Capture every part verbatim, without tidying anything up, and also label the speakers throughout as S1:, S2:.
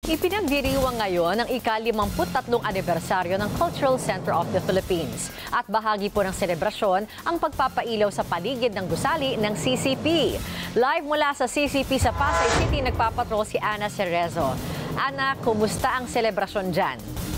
S1: Ipinagdiriwang ngayon ang ika-limampu't tatlong anibersaryo ng Cultural Center of the Philippines. At bahagi po ng selebrasyon ang pagpapailaw sa paligid ng gusali ng C C P. Live mula sa C C P sa Pasay City, nagpapatrol si Ana Cerezo. Ana, kumusta ang selebrasyon dyan?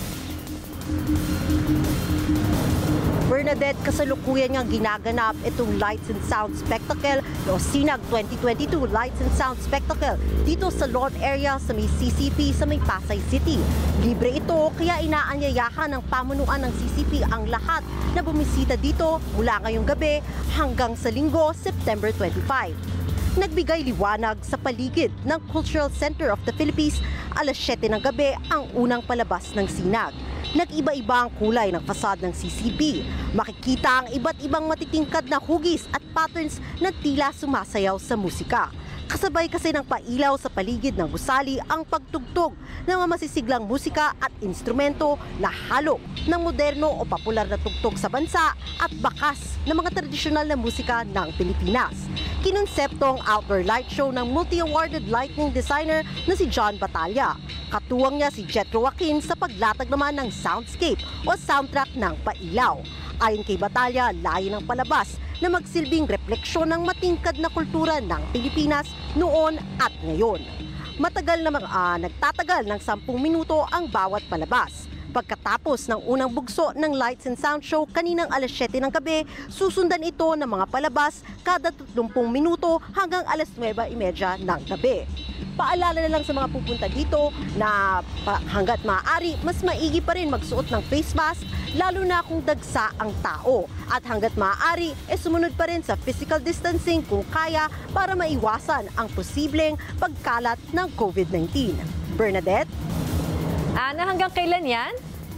S2: Bernadette, kasalukuyan niyang ginaganap itong Lights and Sound Spectacle o Sinag twenty twenty-two Lights and Sound Spectacle dito sa lawn area sa may C C P sa may Pasay City. Libre ito kaya inaanyayahan ng pamunuan ng C C P ang lahat na bumisita dito mula ngayong gabi hanggang sa Linggo, September twenty-five. Nagbigay liwanag sa paligid ng Cultural Center of the Philippines, alas siyete ng gabi ang unang palabas ng Sinag. Nag-iba-iba ang kulay ng fasad ng C C P. Makikita ang iba't ibang matitingkad na hugis at patterns na tila sumasayaw sa musika. Kasabay kasi ng pailaw sa paligid ng gusali ang pagtugtog ng mga masisiglang musika at instrumento na halo ng moderno o popular na tugtog sa bansa at bakas ng mga tradisyonal na musika ng Pilipinas. Kinonsepto ang outdoor light show ng multi-awarded lighting designer na si John Batalla. Katuwang niya si Jetro Joaquin sa paglatag naman ng soundscape o soundtrack ng pailaw. Ayon kay Batalla, layo ng palabas na magsilbing refleksyon ng matingkad na kultura ng Pilipinas noon at ngayon. Matagal na uh, nagtatagal ng sampung minuto ang bawat palabas. Pagkatapos ng unang bugso ng Lights and Sound Show kaninang alas siyete ng gabi, susundan ito ng mga palabas kada tatlumpung minuto hanggang alas nuweba trenta ng gabi. Paalala na lang sa mga pupunta dito na hanggat maaari, mas maigi pa rin magsuot ng face mask, lalo na kung dagsa ang tao. At hanggat maaari, e sumunod pa rin sa physical distancing kung kaya para maiwasan ang posibleng pagkalat ng COVID nineteen. Bernadette?
S1: Ana, hanggang kailan yan?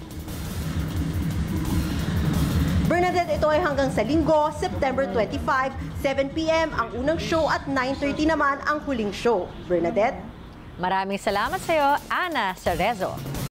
S2: Bernadette, ito ay hanggang sa Linggo, September twenty-five, seven p m ang unang show at nine thirty naman ang huling show. Bernadette?
S1: Maraming salamat sa iyo, Ana Cerezo.